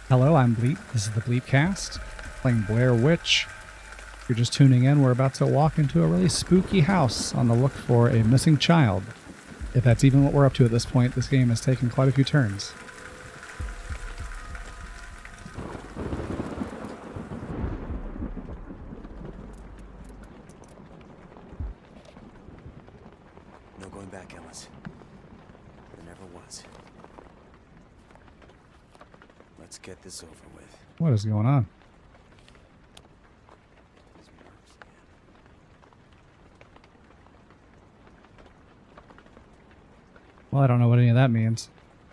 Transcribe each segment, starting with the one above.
Hello, I'm Bleep. This is the Bleepcast, playing Blair Witch. If you're just tuning in, we're about to walk into a really spooky house on the look for a missing child. If that's even what we're up to at this point, this game has taken quite a few turns. No going back, Ellis. There never was. Let's get this over with. What is going on? These nerves, man. Well, I don't know what any of that means.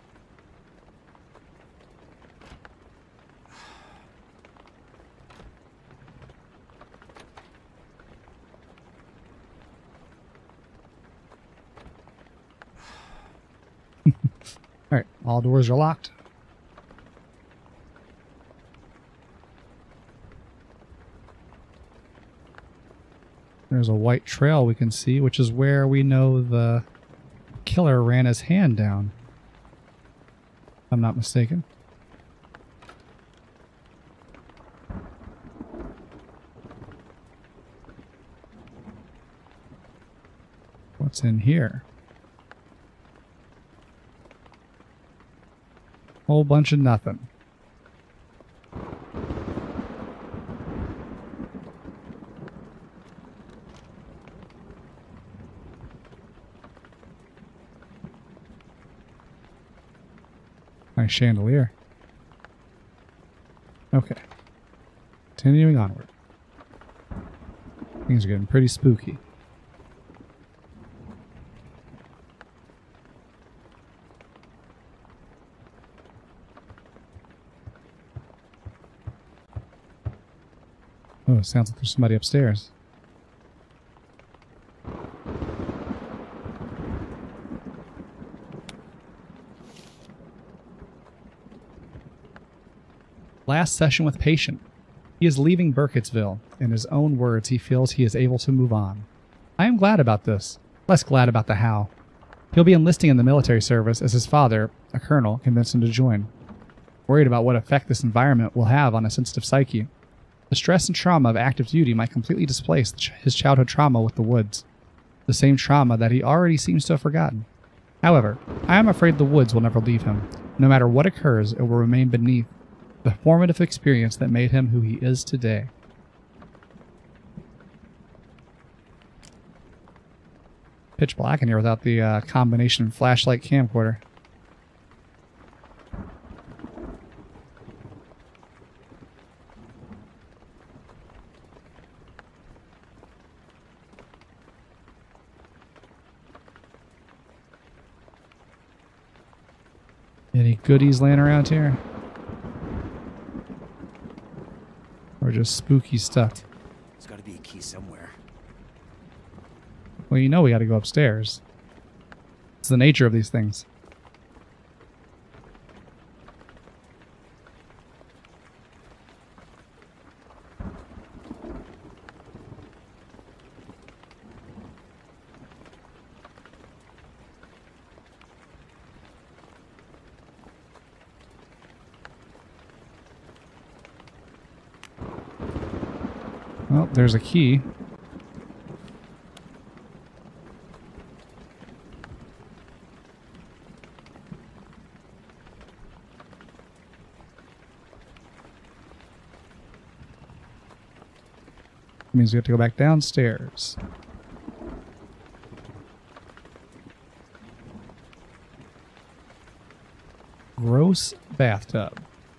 Alright, all doors are locked. There's a white trail we can see, which is where we know the killer ran his hand down. If I'm not mistaken. What's in here? Whole bunch of nothing. Nice chandelier. Okay. Continuing onward. Things are getting pretty spooky. Oh, it sounds like there's somebody upstairs. Last session with patient. He is leaving Burkittsville. In his own words, he feels he is able to move on. I am glad about this. Less glad about the how. He'll be enlisting in the military service as his father, a colonel, convinced him to join. Worried about what effect this environment will have on a sensitive psyche. The stress and trauma of active duty might completely displace his childhood trauma with the woods. The same trauma that he already seems to have forgotten. However, I am afraid the woods will never leave him. No matter what occurs, it will remain beneath the formative experience that made him who he is today. Pitch black in here without the combination flashlight camcorder. Any goodies laying around here? Or just spooky stuff? There's got to be a key somewhere. Well, you know we got to go upstairs. It's the nature of these things. Well, there's a key. Means we have to go back downstairs. Gross bathtub.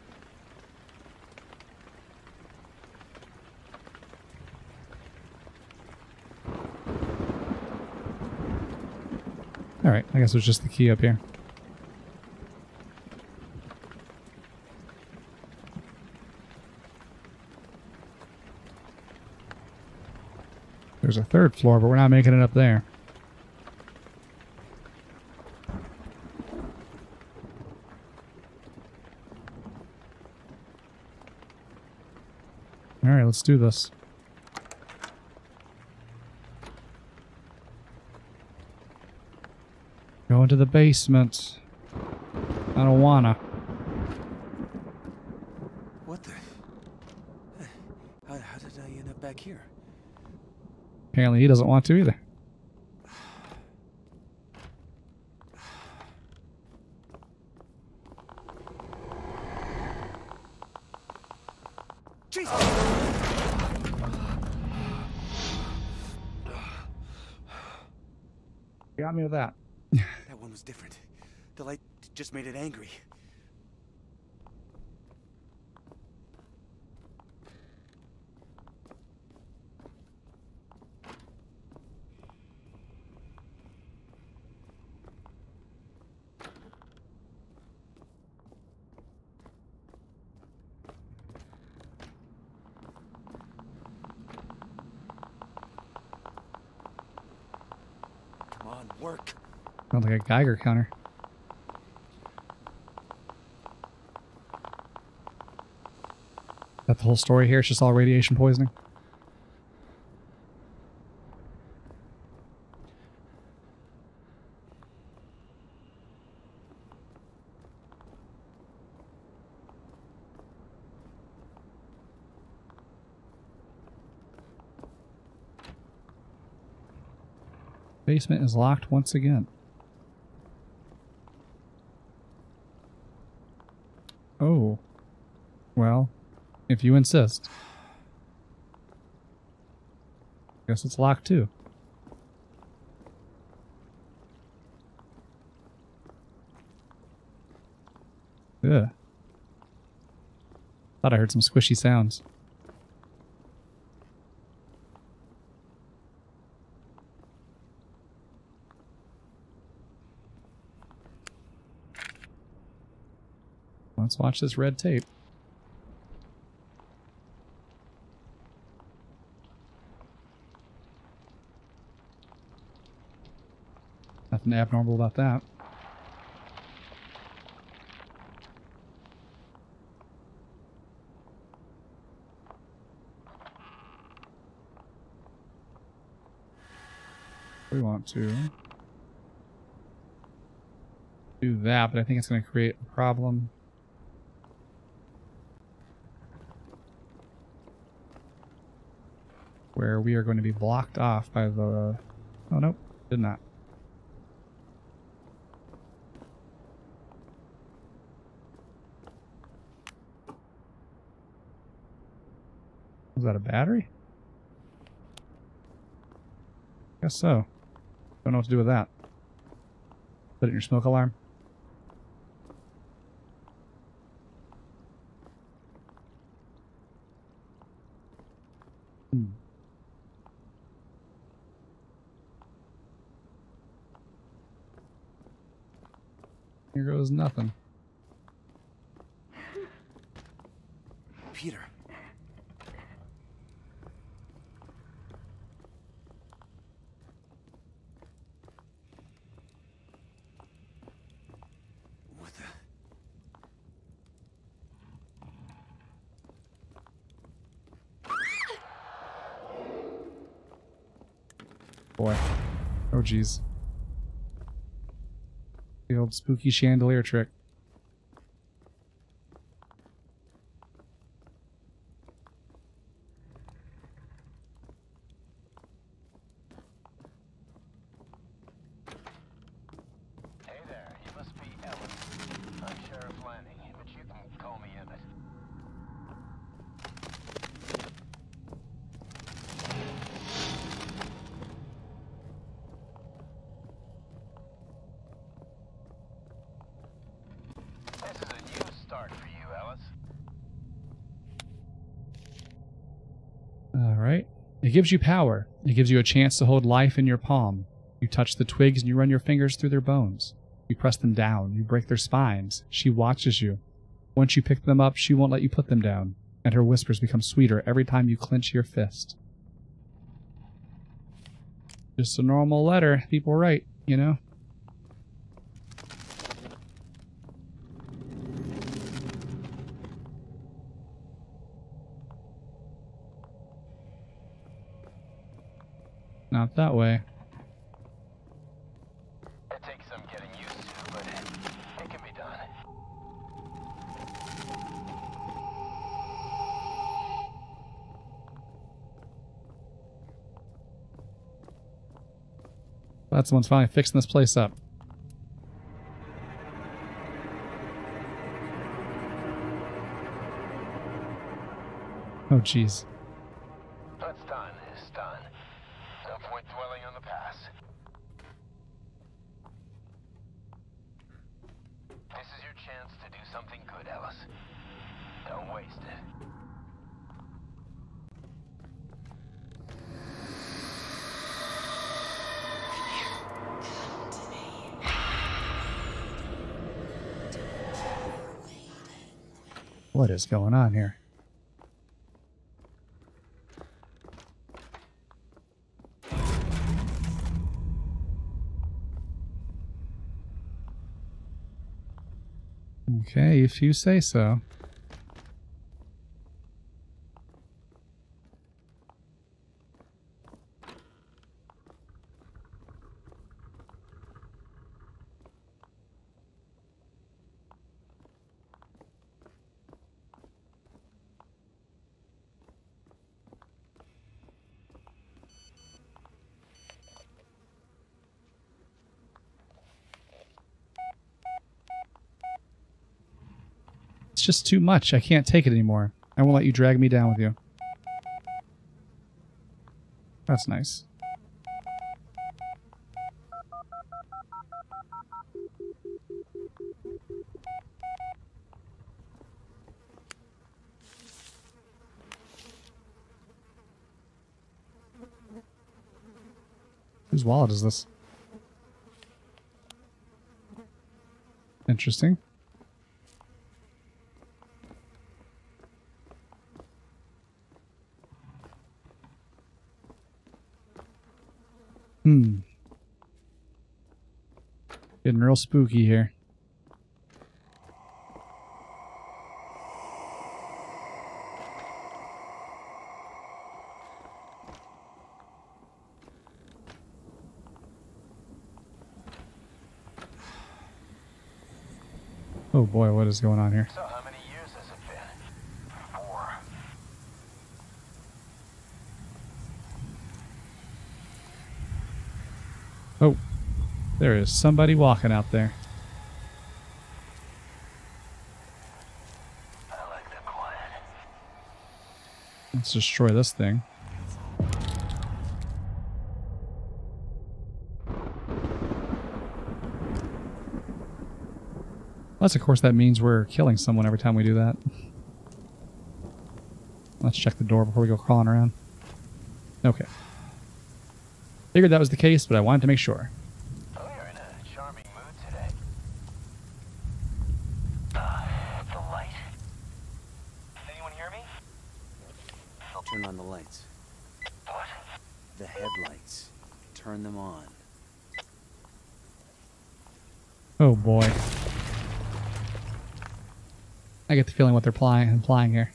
Alright, I guess it was just the key up here. There's a third floor, but we're not making it up there. Alright, let's do this. Go into the basement. I don't wanna. What the? How did I end up back here? Apparently he doesn't want to either. Got me with that. That one was different. The light just made it angry. Come on, work. Sounds like a Geiger counter. Is that the whole story here? It's just all radiation poisoning? Basement is locked once again. Oh. Well, if you insist. Guess it's locked too. Ugh. Thought I heard some squishy sounds. Let's watch this red tape. Nothing abnormal about that. We want to do that, but I think it's going to create a problem. Where we are going to be blocked off by the... Oh, nope. Did not. Was that a battery? Guess so. Don't know what to do with that. Put it in your smoke alarm. Here goes nothing. Peter. What the? Boy. Oh, geez. The old spooky chandelier trick. Hey there, you must be Ellis. I'm Sheriff Lanning, but you can call me Emmett. This is a new start for you, Ellis. Alright. It gives you power. It gives you a chance to hold life in your palm. You touch the twigs and you run your fingers through their bones. You press them down. You break their spines. She watches you. Once you pick them up, she won't let you put them down. And her whispers become sweeter every time you clench your fist. Just a normal letter. People write, you know? Not that way. It takes some getting used to, but it can be done. Glad someone's finally fixing this place up. Oh, jeez. What's done is done. No point dwelling on the past. This is your chance to do something good, Ellis. Don't waste it. What is going on here? Okay, if you say so. It's just too much. I can't take it anymore. I won't let you drag me down with you. That's nice. Whose wallet is this? Interesting. Getting real spooky here. Oh boy, what is going on here? So how many years has it been? 4. Oh, there is somebody walking out there. I like the quiet. Let's destroy this thing. Unless, of course, that means we're killing someone every time we do that. Let's check the door before we go crawling around. Okay. Figured that was the case, but I wanted to make sure. Oh, you're in a charming mood today. The light. Anyone hear me? Turn on the lights. What? The headlights. Turn them on. Oh boy. I get the feeling what they're implying here.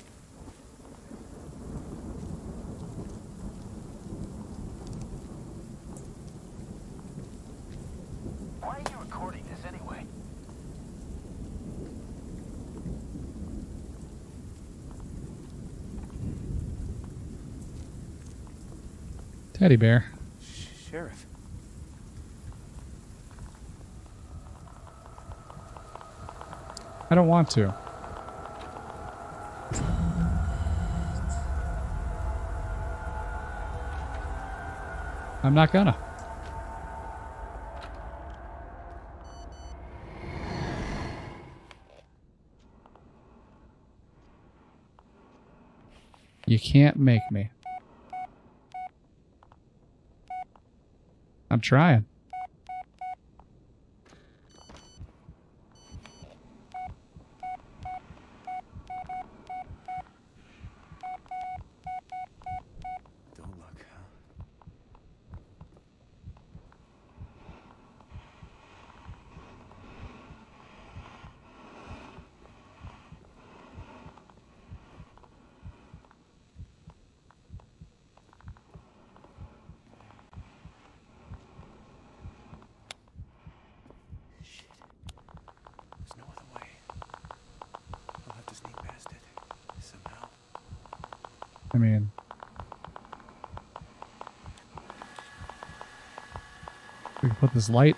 Why are you recording this anyway? Teddy bear. Sheriff. I don't want to. I'm not gonna. You can't make me. I'm trying. Don't look, huh? Shit. There's no other way. I'll have to sneak past it. Somehow. I mean... put this light.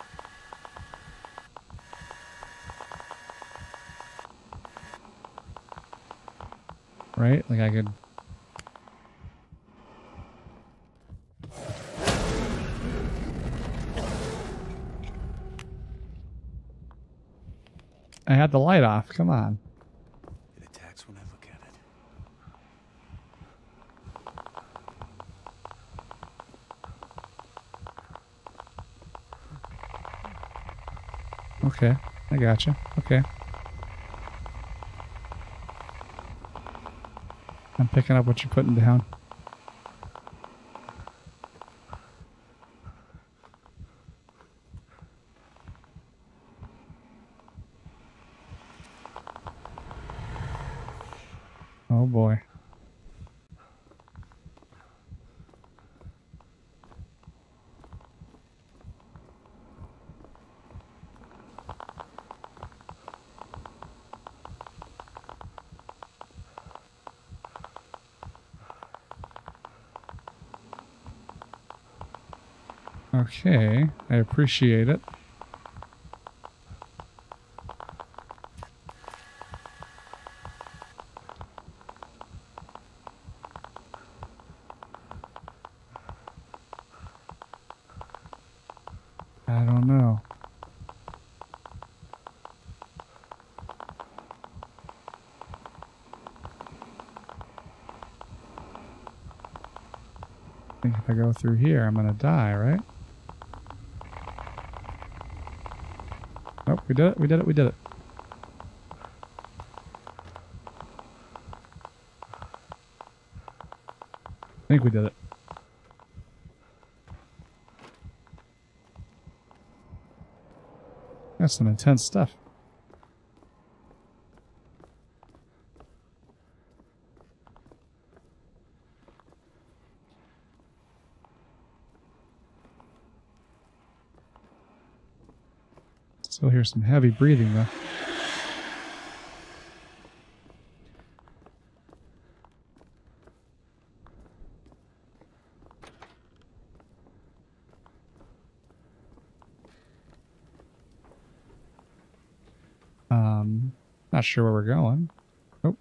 Right? Like I could... I had the light off. Come on. It attacks when I look at it. Okay. I gotcha. Okay. I'm picking up what you're putting down. Oh boy. Okay, I appreciate it. I don't know. I think if I go through here, I'm gonna die, right? Nope, we did it, we did it, we did it. I think we did it. That's some intense stuff. Still hear some heavy breathing though. Not sure where we're going. Oh.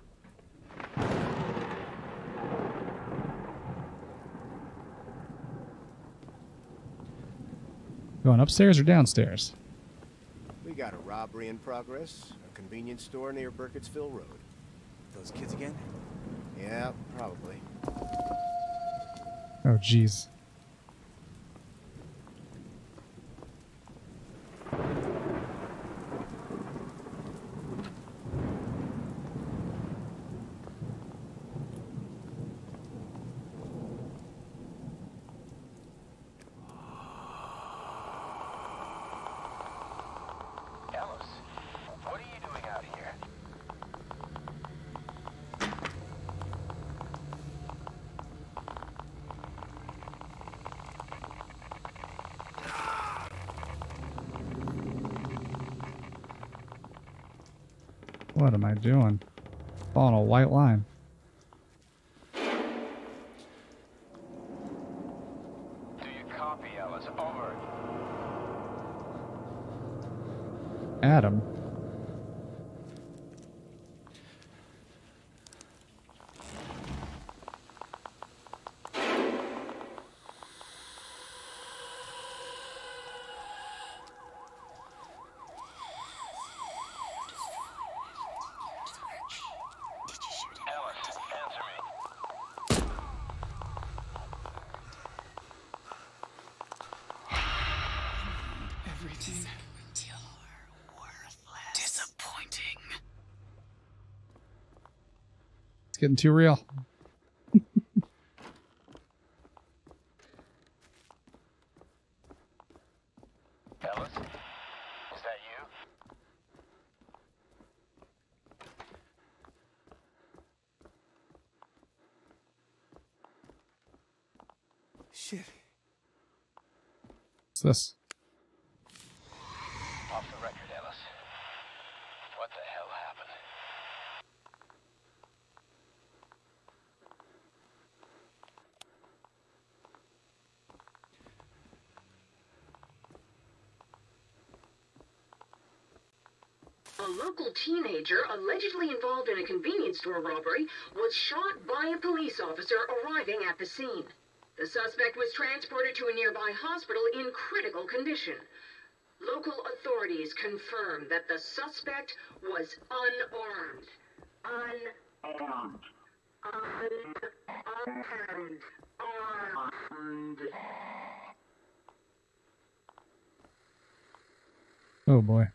Going upstairs or downstairs? We got a robbery in progress. A convenience store near Burkittsville Road. Those kids again? Yeah, probably. Oh, jeez. Ellis, what are you doing out here? What am I doing? Following a white line. Do you copy, Ellis? Over. Adam. Ellis, answer me. Everything. You're worthless. Disappointing. It's getting too real. Ellis, is that you? Shit. What's this? Off the record, Ellis. What the hell happened? A local teenager allegedly involved in a convenience store robbery was shot by a police officer arriving at the scene. The suspect was transported to a nearby hospital in critical condition. Local authorities confirmed that the suspect was unarmed. Unarmed. Unarmed. Armed. Oh boy.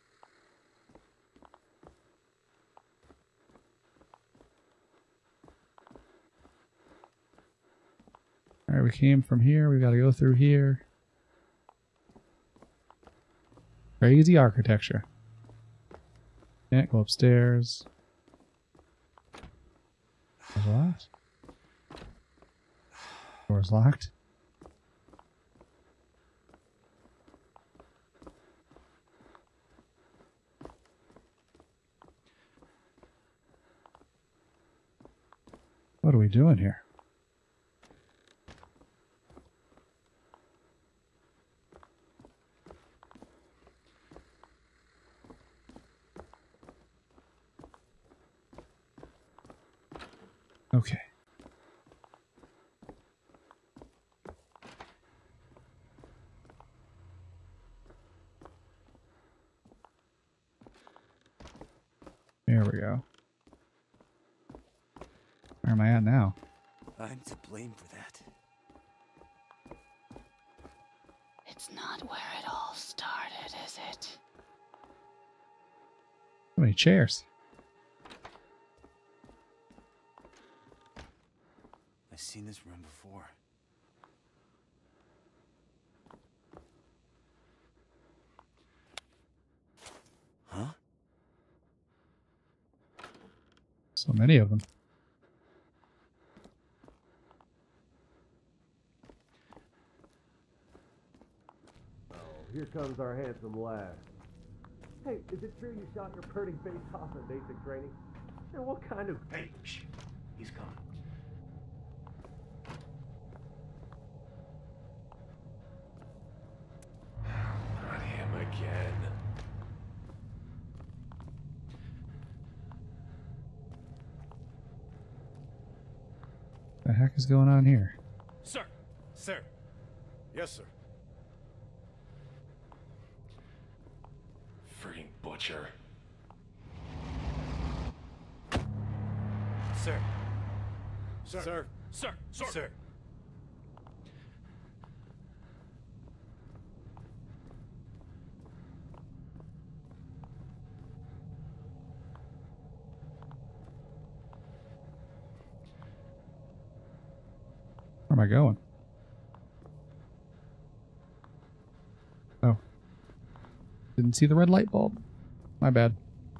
Alright, we came from here. We gotta go through here. Crazy architecture. Can't go upstairs. Door's locked. Door's locked. What are we doing here? Okay. There we go. Where am I at now? I'm to blame for that. It's not where it all started, is it? So many chairs. I've seen this room before. Huh? So many of them. Here comes our handsome lad. Hey, is it true you shot your purdy face off in basic training? And what kind of... Hey, shh. He's coming. Not him again. The heck is going on here? Sir! Sir! Yes, sir. Freaking butcher. Sir! Sir. Sir! Sir! Sir! Sir! Where am I going? Oh. Didn't see the red light bulb. My bad.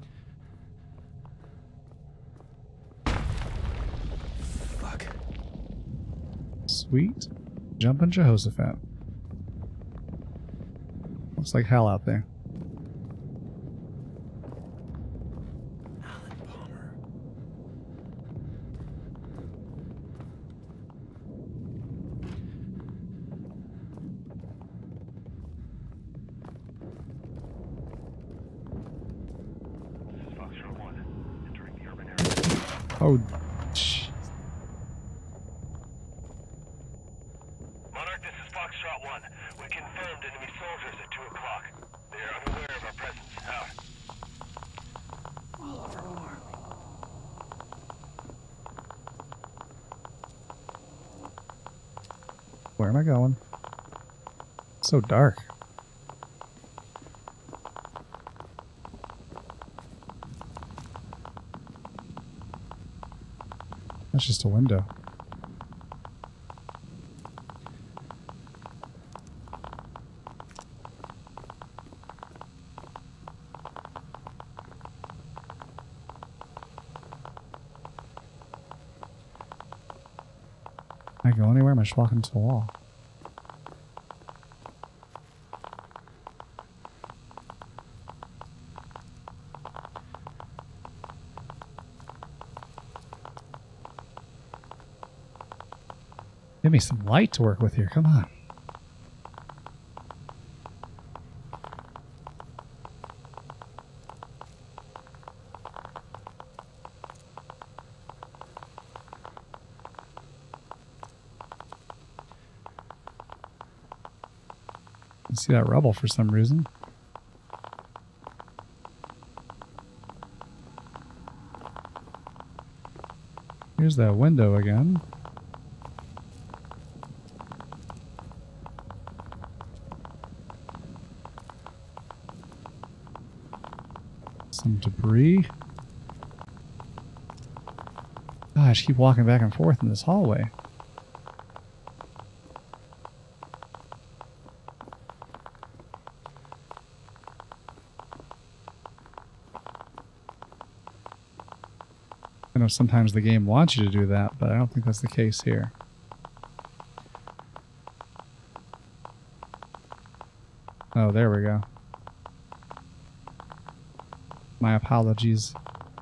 Fuck. Sweet. Jumpin' Jehoshaphat. Looks like hell out there. Alan Palmer. Oh, shh. Monarch, this is Foxtrot 1. We confirmed enemy soldiers at 2 o'clock. They are unaware of our presence. Out. Where am I going? It's so dark. That's just a window. Can I go anywhere? Am I just walking into a wall? Give me some light to work with here. Come on. I see that rubble for some reason. Here's that window again. Some debris. Gosh, keep walking back and forth in this hallway. I know sometimes the game wants you to do that, but I don't think that's the case here. Oh, there we go. My apologies.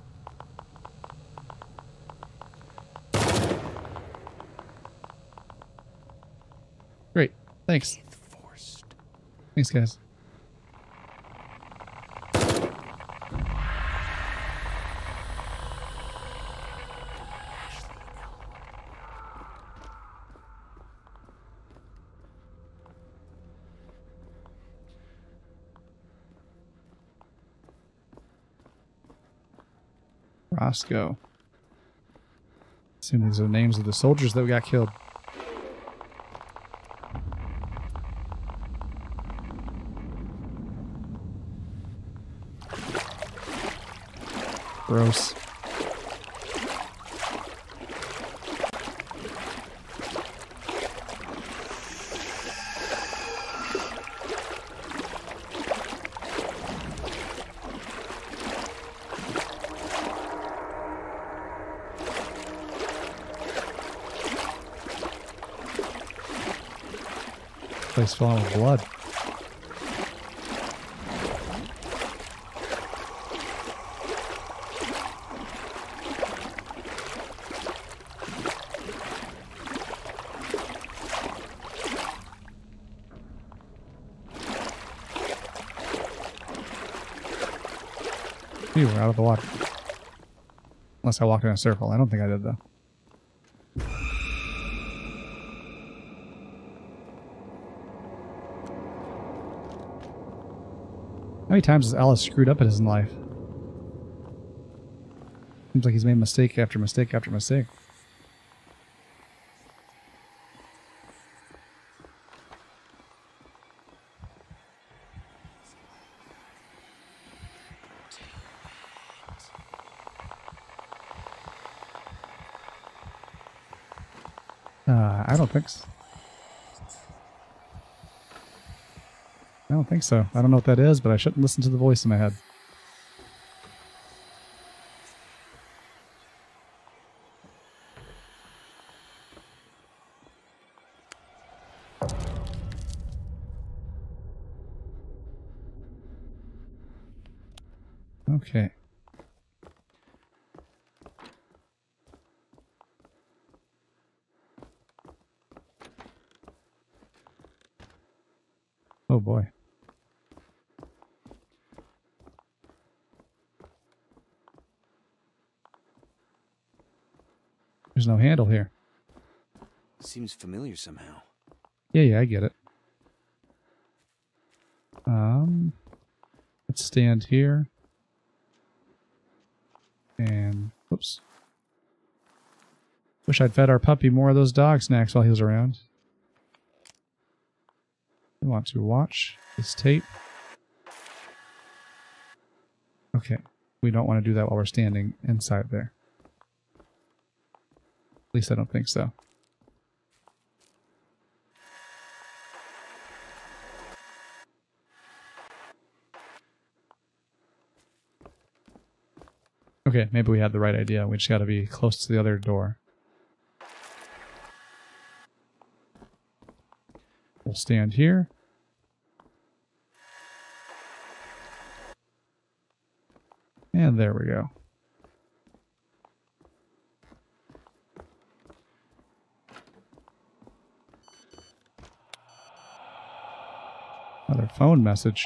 Great. Thanks. Enforced. Thanks, guys. Roscoe. Assume these are the names of the soldiers that got killed. Gross. Place filling with blood. Phew, we're out of the water. Unless I walked in a circle. I don't think I did, though. How many times has Alice screwed up in his life? Seems like he's made mistake after mistake after mistake. I don't think so. I don't think so. I don't know what that is, but I shouldn't listen to the voice in my head. Okay. Oh boy. There's no handle here. Seems familiar somehow. Yeah, I get it. Let's stand here. And, whoops. Wish I'd fed our puppy more of those dog snacks while he was around. We want to watch this tape. Okay. We don't want to do that while we're standing inside there. At least I don't think so. Okay, maybe we had the right idea. We just got to be close to the other door. We'll stand here. And there we go. Another phone message.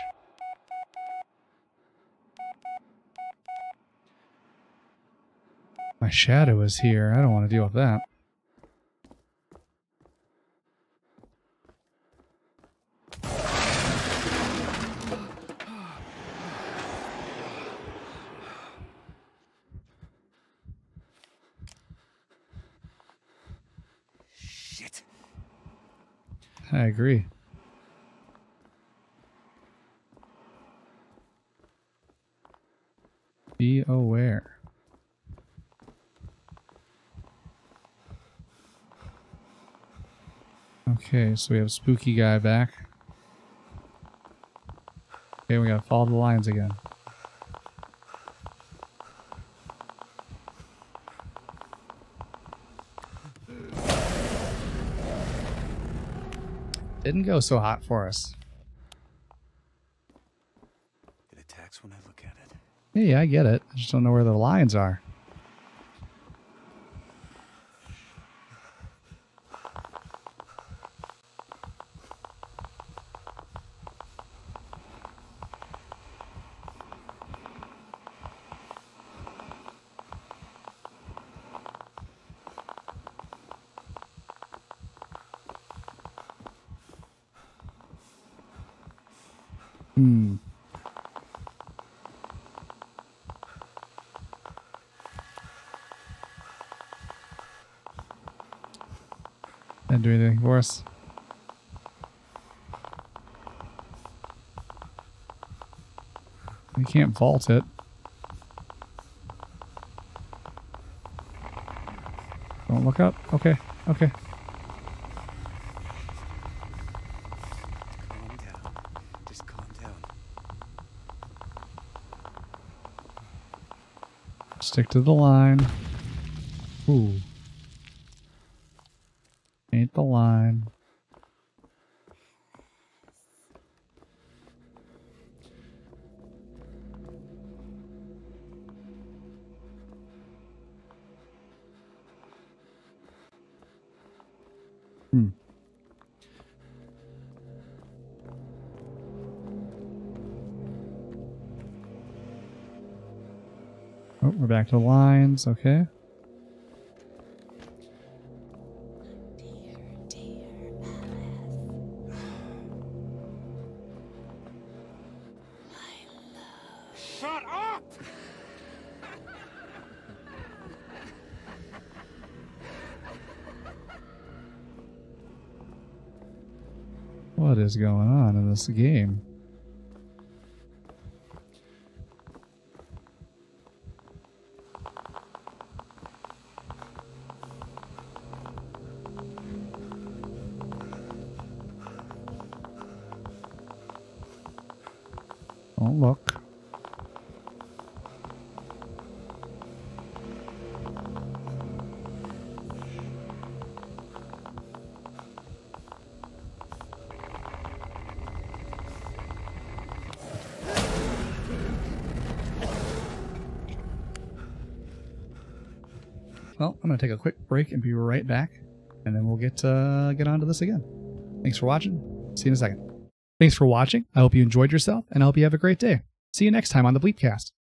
My shadow is here. I don't want to deal with that. Shit. I agree. Be aware. Okay, so we have spooky guy back. Okay, we gotta follow the lines again. Didn't go so hot for us. It attacks when I look at it. Hey, I get it. I just don't know where the lines are. Hmm. Didn't do anything for us. We can't vault it. Don't look up. Okay. Okay. Calm down. Just calm down. Stick to the line. Ooh. Ain't the line. Hmm. Oh, we're back to the lines. Okay. Shut up! What is going on in this game? Don't look. Well, I'm going to take a quick break and be right back, and then we'll get onto this again. Thanks for watching. See you in a second. Thanks for watching. I hope you enjoyed yourself, and I hope you have a great day. See you next time on the Bleepcast.